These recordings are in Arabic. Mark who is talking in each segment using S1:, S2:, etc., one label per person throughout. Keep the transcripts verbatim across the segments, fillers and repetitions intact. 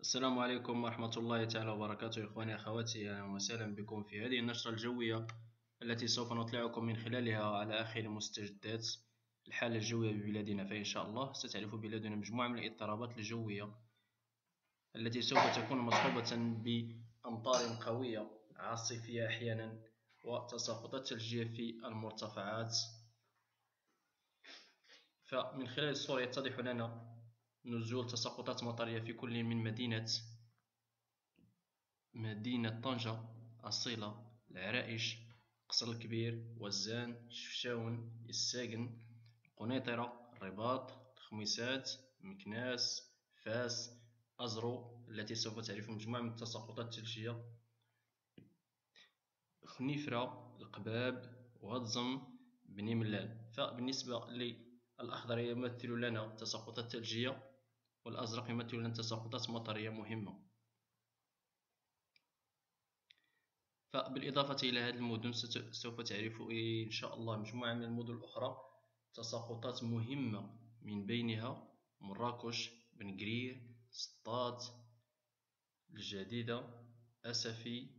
S1: السلام عليكم ورحمة الله تعالى وبركاته. إخواني أخواتي، أهلا وسهلا بكم في هذه النشرة الجوية التي سوف نطلعكم من خلالها على آخر مستجدات الحالة الجوية ببلادنا. فإن شاء الله ستعرف بلادنا مجموعة من الاضطرابات الجوية التي سوف تكون مصحوبة بأمطار قوية عاصفية أحيانا وتساقطات ثلجية في المرتفعات. فمن خلال الصورة يتضح لنا نزول تساقطات مطرية في كل من مدينة مدينة طنجة، أصيلة، العرائش، قصر الكبير، وزان، شفشاون، الساقن، قنيطرة، الرباط، الخميسات، مكناس، فاس، أزرو التي سوف تعرف مجموعة من التساقطات الثلجية، خنيفرة، القباب، وغضزم، بني ملال. فبالنسبة للأخضر يمثل لنا تساقطات ثلجية، والأزرق يمثل لنا تساقطات مطرية مهمة. فبالإضافة إلى هذه المدن سوف تعرف إن شاء الله مجموعة من المدن الأخرى تساقطات مهمة، من بينها مراكش، بن قرير، سطات، الجديدة، أسفي،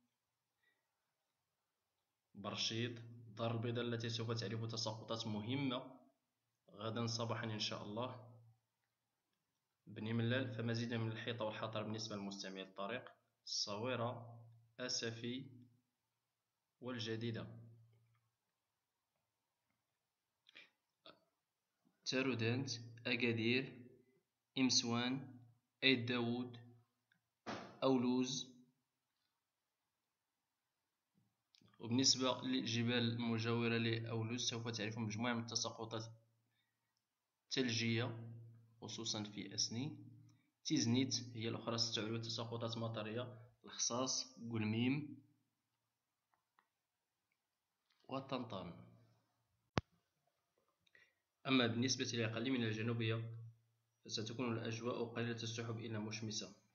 S1: برشيد، دار البيضاء التي سوف تعرف تساقطات مهمة غدا صباحا إن شاء الله، بني ملال. فمزيدا من الحيطة والحطر بالنسبة للمستعمل الطريق، الصويرة، أسفي، والجديدة، تارودانت، أكادير، إمسوان، أيد داود، أولوز. وبالنسبة للجبال المجاورة لأولوز سوف تعرف مجموعة من التساقطات الثلجية خصوصا في أسني. تيزنيت هي الأخرى ستعرف تساقطات مطرية، الخصاص، قلميم، وطنطان. أما بالنسبة لأقل من الجنوبية فستكون الأجواء قليلة السحب إلى مشمسة.